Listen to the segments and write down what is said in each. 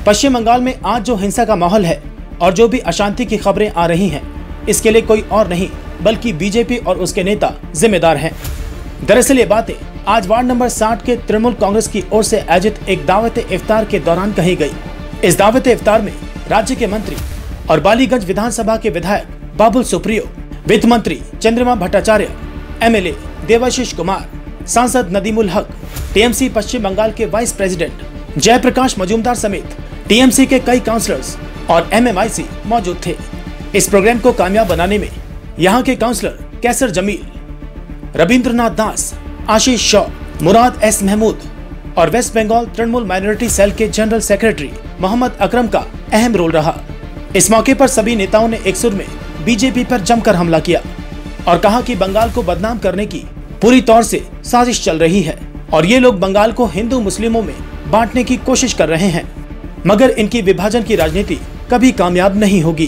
पश्चिम बंगाल में आज जो हिंसा का माहौल है और जो भी अशांति की खबरें आ रही हैं, इसके लिए कोई और नहीं बल्कि बीजेपी और उसके नेता जिम्मेदार हैं। दरअसल ये बातें आज वार्ड नंबर 60 के तृणमूल कांग्रेस की ओर से आयोजित एक दावत इफ्तार के दौरान कही गई। इस दावत इफ्तार में राज्य के मंत्री और बालीगंज विधानसभा के विधायक बाबुल सुप्रियो, वित्त मंत्री चंद्रिमा भट्टाचार्य, एमएलए देवाशीष कुमार, सांसद नदीमुल हक, टीएमसी पश्चिम बंगाल के वाइस प्रेसिडेंट जयप्रकाश मजूमदार समेत टीएमसी के कई काउंसलर्स और एमएमआईसी मौजूद थे। इस प्रोग्राम को कामयाब बनाने में यहाँ के काउंसलर कैसर जमील, रविंद्रनाथ दास, आशीष शॉ, मुराद एस महमूद और west Bengal Trinamool minority cell के जनरल सेक्रेटरी मोहम्मद अकरम का अहम रोल रहा। इस मौके पर सभी नेताओं ने एक सुर में बीजेपी पर जमकर हमला किया और कहा कि बंगाल को बदनाम करने की पूरी तौर से साजिश चल रही है और ये लोग बंगाल को हिंदू मुस्लिमों में बांटने की कोशिश कर रहे हैं, मगर इनकी विभाजन की राजनीति कभी कामयाब नहीं होगी।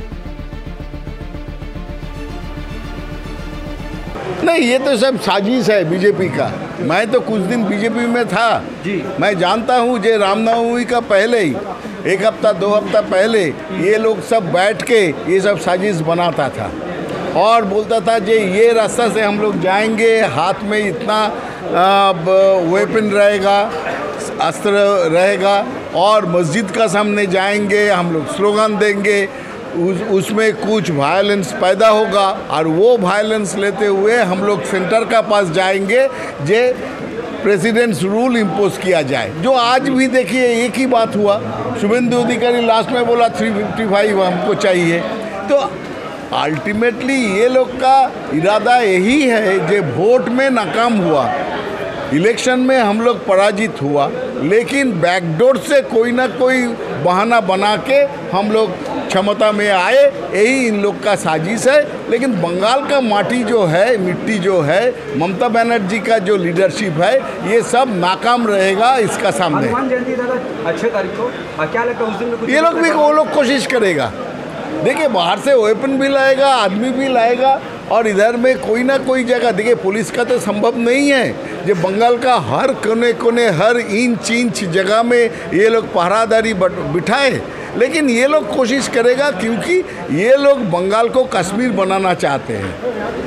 नहीं, ये तो सब साजिश है बीजेपी का। मैं तो कुछ दिन बीजेपी में था जी। मैं जानता हूँ जे रामनवमी का पहले ही 1 हफ्ता 2 हफ्ता पहले ये लोग सब बैठ के ये सब साजिश बनाता था और बोलता था जे ये रास्ता से हम लोग जाएंगे, हाथ में इतना वेपन रहेगा, अस्त्र रहेगा और मस्जिद का सामने जाएंगे, हम लोग स्लोगन देंगे, उसमें कुछ वायलेंस पैदा होगा और वो वायलेंस लेते हुए हम लोग सेंटर का पास जाएंगे जे प्रेसिडेंट्स रूल इम्पोज किया जाए। जो आज भी देखिए एक ही बात हुआ, शुभेंदु अधिकारी लास्ट में बोला 355 हमको चाहिए। तो अल्टीमेटली ये लोग का इरादा यही है जो वोट में नाकाम हुआ, इलेक्शन में हम लोग पराजित हुआ, लेकिन बैकडोर से कोई ना कोई बहाना बना के हम लोग क्षमता में आए, यही इन लोग का साजिश है। लेकिन बंगाल का माटी जो है, मिट्टी जो है, ममता बनर्जी का जो लीडरशिप है, ये सब नाकाम रहेगा इसका सामने। अच्छे तारीख को क्या लगता है उस दिन ये लोग भी वो लोग कोशिश करेगा। देखिए बाहर से वेपन भी लाएगा, आदमी भी लाएगा और इधर में कोई ना कोई जगह, देखिए पुलिस का तो संभव नहीं है जो बंगाल का हर कोने कोने हर इंच जगह में ये लोग पहरादारी बिठाए, लेकिन ये लोग कोशिश करेगा क्योंकि ये लोग बंगाल को कश्मीर बनाना चाहते हैं।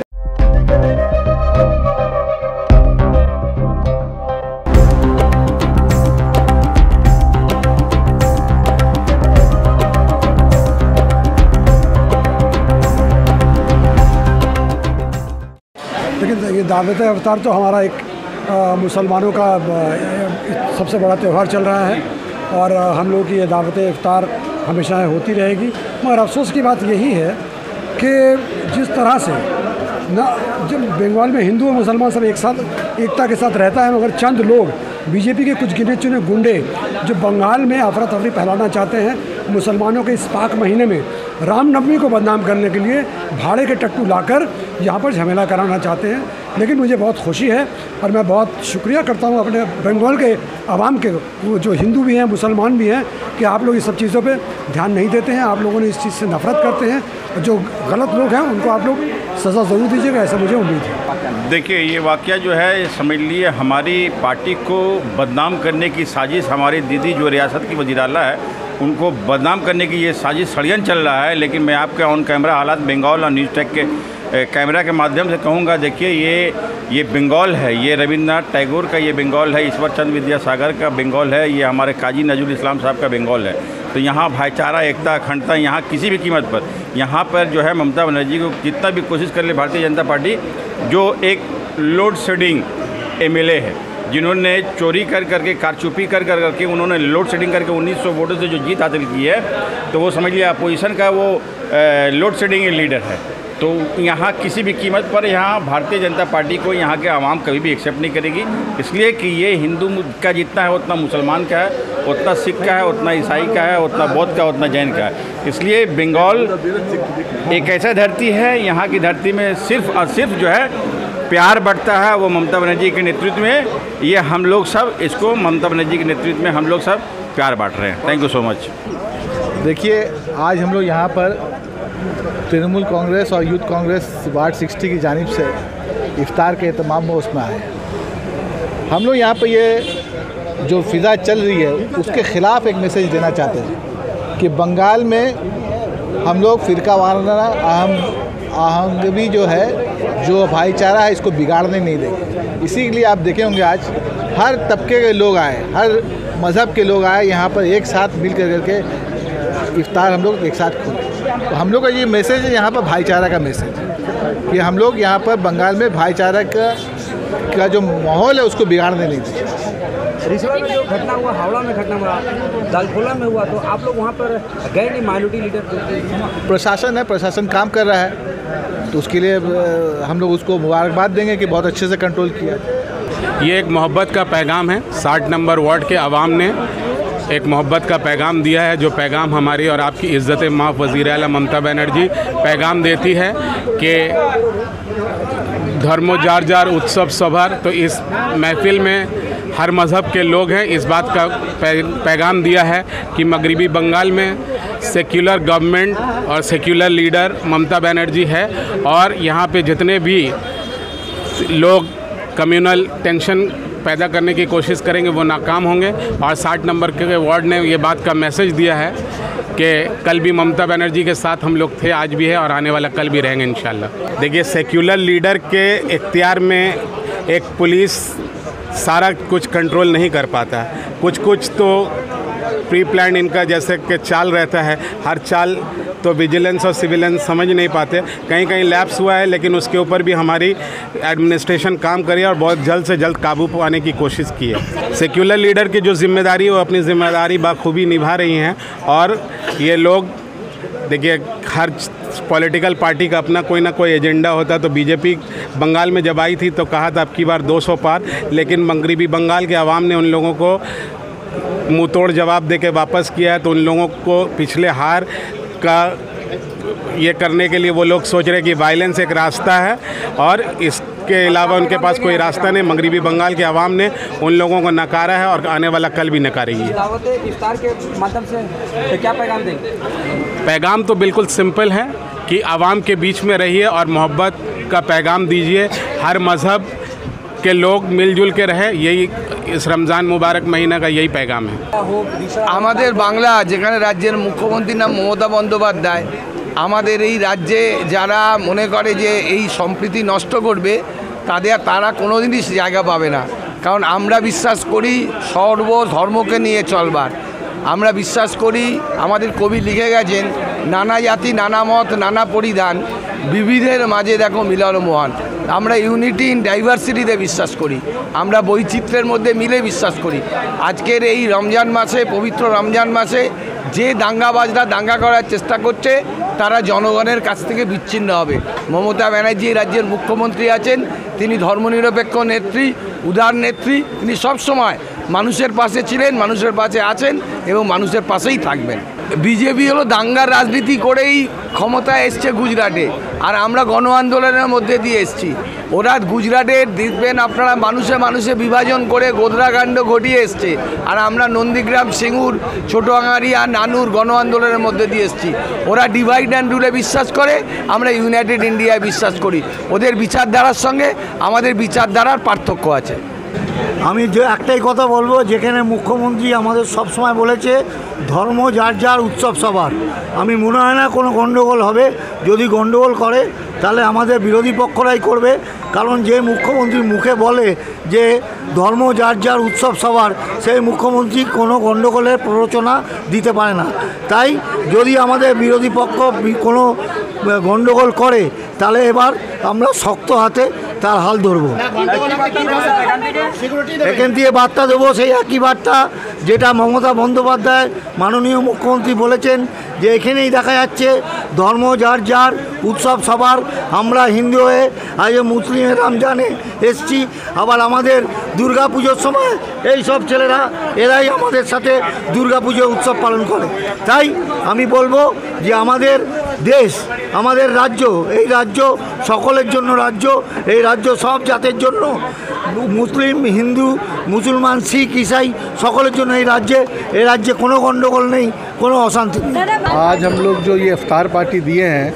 लेकिन ये दावत इफ्तार तो हमारा एक मुसलमानों का सबसे बड़ा त्यौहार चल रहा है और हम लोग की ये दावत इफ्तार हमेशा होती रहेगी। मगर अफसोस की बात यही है कि जिस तरह से ना जब बंगाल में हिंदू और मुसलमान सब एक साथ एकता के साथ रहता है, मगर चंद लोग बीजेपी के कुछ गिने चुने गुंडे जो बंगाल में अफरा तफरी फैलाना चाहते हैं, मुसलमानों के इस पाक महीने में रामनवमी को बदनाम करने के लिए भाड़े के टट्टू लाकर यहाँ पर झमेला कराना चाहते हैं। लेकिन मुझे बहुत खुशी है और मैं बहुत शुक्रिया करता हूँ अपने बंगाल के आवाम के, जो हिंदू भी हैं मुसलमान भी हैं, कि आप लोग इस सब चीज़ों पे ध्यान नहीं देते हैं। आप लोगों ने इस चीज़ से नफरत करते हैं और जो गलत लोग हैं उनको आप लोग सज़ा ज़रूर दीजिएगा, ऐसा मुझे उम्मीद है। देखिए ये वाक़या जो है, समझ लिए हमारी पार्टी को बदनाम करने की साजिश, हमारी दीदी जो रियासत की वज़ीर आला है उनको बदनाम करने की ये साजिश षड्यंत्र चल रहा है। लेकिन मैं आपके ऑन कैमरा हालात बंगाल और न्यूज़ टेक के कैमरा के माध्यम से कहूँगा, देखिए ये बंगाल है, ये रविंद्रनाथ टैगोर का ये बंगाल है, ईश्वर चंद्र विद्यासागर का बंगाल है, ये हमारे काजी नजरुल इस्लाम साहब का बंगाल है। तो यहाँ भाईचारा, एकता, अखंडता यहाँ किसी भी कीमत पर, यहाँ पर जो है ममता बनर्जी को जितना भी कोशिश कर ले भारतीय जनता पार्टी, जो एक लोड शेडिंग एमएलए है, जिन्होंने चोरी करके कारचुपी करके उन्होंने लोड शेडिंग करके 1900 वोटों से जो जीत हासिल की है, तो वो समझ लिया अपोजिशन का वो लोड शेडिंग लीडर है। तो यहाँ किसी भी कीमत पर यहाँ भारतीय जनता पार्टी को यहाँ के आवाम कभी भी एक्सेप्ट नहीं करेगी, इसलिए कि ये हिंदू का जितना है उतना मुसलमान का है, उतना सिख का है, उतना ईसाई का है, उतना बौद्ध का, उतना जैन का है। इसलिए बंगाल एक ऐसा धरती है, यहाँ की धरती में सिर्फ और सिर्फ जो है प्यार बढ़ता है, वो ममता बनर्जी के नेतृत्व में। ये हम लोग सब इसको ममता बनर्जी के नेतृत्व में हम लोग सब प्यार बांट रहे हैं। Thank you so much. देखिए आज हम लोग यहाँ पर तृणमूल कांग्रेस और यूथ कांग्रेस वार्ड 60 की जानिब से इफ्तार के एहतमाम में उसमें आए हैं। हम लोग यहाँ पर ये जो फिज़ा चल रही है उसके ख़िलाफ़ एक मैसेज देना चाहते हैं कि बंगाल में हम लोग फ़िरका वाराना आहंगी जो है, जो भाईचारा है, इसको बिगाड़ने नहीं देंगे। इसीलिए आप देखे होंगे आज हर तबके के लोग आए, हर मज़हब के लोग आए यहाँ पर एक साथ मिल करके इफ्तार हम लोग एक साथ खोले। तो हम लोग का ये मैसेज है यहाँ पर भाईचारा का मैसेज है कि हम लोग यहाँ पर बंगाल में भाईचारा का जो माहौल है उसको बिगाड़ने नहीं देंगे। रिश्वत में जो घटना हुआ, हावड़ा में घटना हुआ, दालखोला में हुआ, तो आप लोग वहाँ पर गए नहीं? माइनॉरिटी लीडर प्रशासन है, प्रशासन काम कर रहा है, तो उसके लिए हम लोग उसको मुबारकबाद देंगे कि बहुत अच्छे से कंट्रोल किया। ये एक मोहब्बत का पैगाम है। 60 नंबर वार्ड के अवाम ने एक मोहब्बत का पैगाम दिया है, जो पैगाम हमारी और आपकी इज़्ज़त माफ़ वज़ीर आला ममता बनर्जी पैगाम देती है कि धर्मो जार जार उत्सव सभर। तो इस महफिल में हर मज़हब के लोग हैं। इस बात का पैगाम दिया है कि मगरिबी बंगाल में सेक्युलर गवर्नमेंट और सेक्युलर लीडर ममता बनर्जी है, और यहाँ पे जितने भी लोग कम्युनल टेंशन पैदा करने की कोशिश करेंगे वो नाकाम होंगे। और 60 नंबर के वार्ड ने ये बात का मैसेज दिया है कि कल भी ममता बनर्जी के साथ हम लोग थे, आज भी है और आने वाला कल भी रहेंगे इंशाल्लाह। देखिए, सेक्युलर लीडर के इख्तियार में एक पुलिस सारा कुछ कंट्रोल नहीं कर पाता। कुछ तो प्री प्लान इनका जैसे कि चाल रहता है, हर चाल तो विजिलेंस और सिविलेंस समझ नहीं पाते। कहीं कहीं लैप्स हुआ है, लेकिन उसके ऊपर भी हमारी एडमिनिस्ट्रेशन काम करी और बहुत जल्द से जल्द काबू पाने की कोशिश की है। सेक्युलर लीडर की जो जिम्मेदारी है वो अपनी ज़िम्मेदारी बाखूबी निभा रही हैं। और ये लोग देखिए, हर पॉलिटिकल पार्टी का अपना कोई ना कोई एजेंडा होता है। तो बीजेपी बंगाल में जब आई थी तो कहा था अब की बार 200 पार, लेकिन मगरिबी बंगाल के अवाम ने उन लोगों को मुँह तोड़ जवाब दे के वापस किया है। तो उन लोगों को पिछले हार का ये करने के लिए वो लोग सोच रहे हैं कि वायलेंस एक रास्ता है, और इसके अलावा उनके पास कोई रास्ता नहीं। मगरिबी बंगाल के अवाम ने उन लोगों को नकारा है और आने वाला कल भी नकारेगी। इफ्तार के माध्यम से क्या पैगाम देंगे? पैगाम तो बिल्कुल सिंपल है कि आवाम के बीच में रहिए और मोहब्बत का पैगाम दीजिए। हर मज़हब के लोग मिलजुल के रहे, यही इस रमज़ान मुबारक महीना का यही पैगाम है। আমাদের বাংলা, যেখানে রাজ্যের মুখ্যমন্ত্রীর নাম মমতা বন্দ্যোপাধ্যায়, আমাদের এই রাজ্যে যারা মনে করে যে এই সম্প্রীতি নষ্ট করবে তারা কোনোদিনই জায়গা পাবে না। কারণ আমরা বিশ্বাস করি সর্ব ধর্মকে নিয়ে চলবার। আমরা বিশ্বাস করি, আমাদের কবি লিখে গেছেন, নানা জাতি নানা মত নানা পরিধান, বিবিধের মাঝে দেখো মিলন মহান। আমরা ইউনিটি ইন ডাইভার্সিটিতে বিশ্বাস করি, আমরা বৈচিত্র্যের মধ্যে মিলে বিশ্বাস করি। আজকের এই রমজান মাসে, পবিত্র রমজান মাসে যে দাঙ্গাবাজরা দাঙ্গা করার চেষ্টা করছে তারা জনগণের কাছ থেকে বিচ্ছিন্ন হবে। মমতা ব্যানার্জি রাজ্যের মুখ্যমন্ত্রী আছেন, তিনি ধর্মনিরপেক্ষ নেত্রী, উদার নেত্রী। তিনি সবসময় মানুষের পাশে ছিলেন, মানুষের পাশে আছেন এবং মানুষের পাশেই থাকবেন। বিজেপি হলো দাঙ্গার রাজনীতি করেই ক্ষমতায় এসছে গুজরাটে, আর আমরা গণ আন্দোলনের মধ্যে দিয়ে এসছি। ওরা গুজরাটে দেখবেন আপনারা মানুষে মানুষে বিভাজন করে গোদরাকাণ্ড ঘটিয়ে এসছে, আর আমরা নন্দীগ্রাম, সিঙ্গুর, ছোটোয়াঙারি আর নানুর গণ আন্দোলনের মধ্যে দিয়ে এসছি। ওরা ডিভাইড অ্যান্ড রুলে বিশ্বাস করে, আমরা ইউনাইটেড ইন্ডিয়ায় বিশ্বাস করি। ওদের বিচারধারার সঙ্গে আমাদের বিচারধারার পার্থক্য আছে। আমি যে একটাই কথা বলবো, যেখানে মুখ্যমন্ত্রী আমাদের সব সময় বলেছে ধর্ম যার যার উৎসব সবার। আমি মনে হয় না কোনো গণ্ডগোল হবে। যদি গণ্ডগোল করে তাহলে আমাদের বিরোধী পক্ষরাই করবে, কারণ যে মুখ্যমন্ত্রী মুখে বলে যে ধর্ম যার যার উৎসব সবার, সেই মুখ্যমন্ত্রী কোনো গণ্ডগোলের প্ররোচনা দিতে পারে না। তাই যদি আমাদের বিরোধী পক্ষ কোনো গণ্ডগোল করে তাহলে এবার আমরা শক্ত হাতে তার হাল ধরবো। এখান থেকে বার্তা দেবো সেই একই বার্তা যেটা মমতা বন্দ্যোপাধ্যায় মাননীয় মুখ্যমন্ত্রী বলেছেন, যে এখানেই দেখা যাচ্ছে ধর্ম যার যার উৎসব সবার। আমরা হিন্দু হয়ে আজ মুসলিম রমজানে এসছি, আবার আমাদের দুর্গা পুজোর সময় এই সব ছেলেরা এরাই আমাদের সাথে দুর্গা পুজো উৎসব পালন করে। তাই আমি বলবো যে আমাদের দেশ, আমাদের রাজ্য, এই রাজ্য সকলের জন্য রাজ্য, এই রাজ্য সব জাতের জন্য, মুসলিম, হিন্দু, মুসলমান, শিখ, ईसाई সকলের জন্য এই রাজ্যে কোনো গণ্ডগোল নেই, কোনো অশান্তি নেই। आज हम लोग जो ये इफ्तार पार्टी दिए हैं,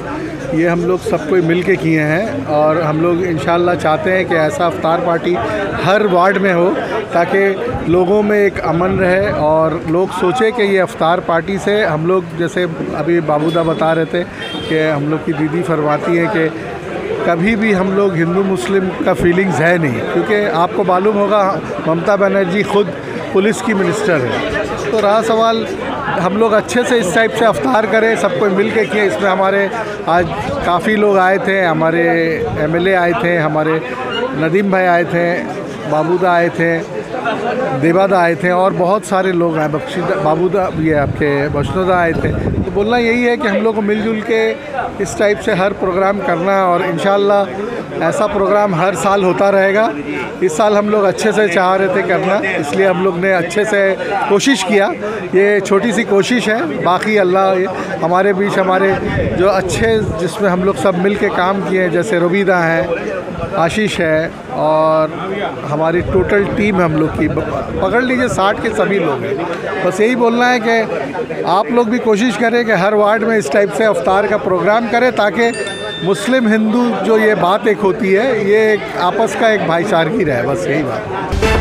ये हम लोग सब कोई मिल के किए हैं और हम लोग इंशाल्लाह चाहते हैं कि ऐसा इफ्तार पार्टी हर वार्ड में हो ताकि लोगों में एक अमन रहे और लोग सोचे कि ये इफ्तार पार्टी से हम लोग, जैसे अभी बाबूदा बता रहे थे कि हम लोग की दीदी फरमाती है कि कभी भी हम लोग हिंदू मुस्लिम का फीलिंग्स है नहीं, क्योंकि आपको मालूम होगा ममता बनर्जी खुद पुलिस की मिनिस्टर है। तो रहा सवाल हम लोग अच्छे से इस टाइप से अफ्तार करें, सब कोई मिल के किए। इसमें हमारे आज काफ़ी लोग आए थे, हमारे एमएलए आए थे, हमारे नदीम भाई आए थे, बाबूदा आए थे, देवादा आए थे और बहुत सारे लोग आए, बख्शीदा बाबूदा ये आपके बशनोदा आए थे। तो बोलना यही है कि हम लोग को मिलजुल के इस टाइप से हर प्रोग्राम करना है और इंशाल्लाह ऐसा प्रोग्राम हर साल होता रहेगा। इस साल हम लोग अच्छे से चाह रहे थे करना, इसलिए हम लोग ने अच्छे से कोशिश किया। ये छोटी सी कोशिश है, बाकी अल्लाह हमारे बीच हमारे जो अच्छे जिसमें हम लोग सब मिल के काम किए, जैसे रुबीदा है, आशीष है और हमारी टोटल टीम हम लोग की पकड़ लीजिए 60 के सभी लोग हैं। बस यही बोलना है कि आप लोग भी कोशिश करें कि हर वार्ड में इस टाइप से अफ्तार का प्रोग्राम करें ताकि मुस्लिम हिंदू जो ये बात एक होती है, ये एक आपस का एक भाईचारगी रहे, बस यही बात।